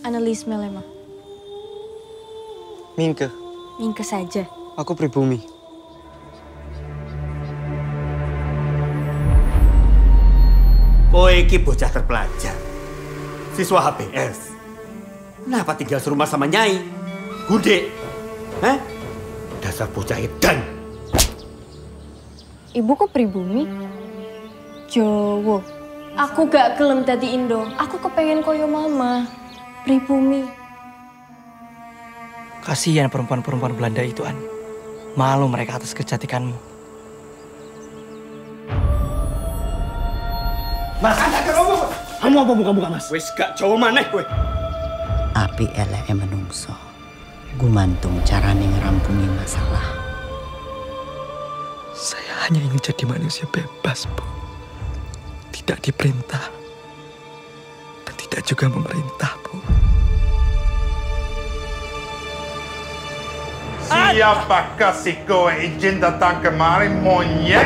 Annelies Melema. Mingke. Mingke saja. Aku pribumi. Kowe iki bocah terpelajar. Siswa HBS. Kenapa tinggal serumah sama Nyai? Gude. Hah? Dasar bocah edan. Ibu kok pribumi? Jowo. Aku gak gelem dadi Indo. Aku kepengen koyo mama. Pribumi. Kasihan perempuan-perempuan Belanda itu, An. Malu mereka atas kecantikanmu. Mas, kamu apa buka-buka, Mas? Wis gak Jawa maneh kowe. Api eleke menungso. Gumantung carane ngerampungi masalah. Saya hanya ingin jadi manusia bebas, Bu. Tidak diperintah. Dan tidak juga memerintah, Bu. Siapakah si kowe izin datang kemari, monyet?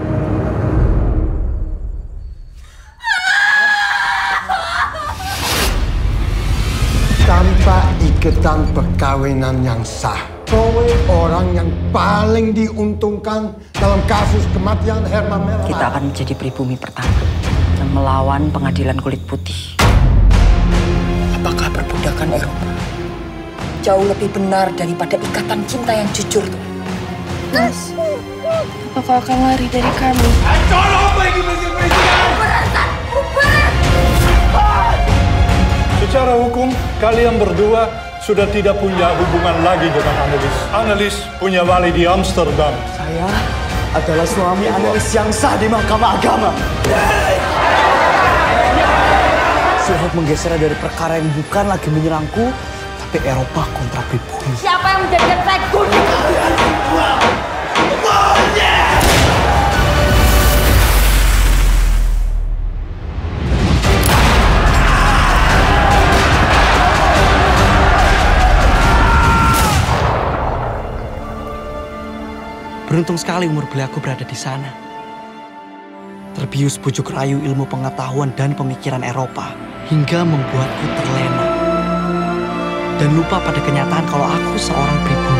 Tanpa ikatan perkawinan yang sah, kowe orang yang paling diuntungkan dalam kasus kematian Herman Melema. Kita akan menjadi pribumi pertama yang melawan pengadilan kulit putih. Apakah perbudakan Eropa jauh lebih benar daripada ikatan cinta yang jujur tuh? Mas, apa kau akan lari dari kami? Secara hukum, kalian berdua sudah tidak punya hubungan lagi dengan Annelies. Annelies punya wali di Amsterdam. Saya adalah suami Annelies yang sah di Mahkamah Agama. Suhab menggeser dari perkara yang bukan lagi menyerangku, tapi Eropa kontra pribumi. Siapa yang menjadikan saya kuning? Beruntung sekali umur beliaku berada di sana. Terbius bujuk rayu ilmu pengetahuan dan pemikiran Eropa hingga membuatku terlena. Dan lupa pada kenyataan kalau aku seorang pribumi.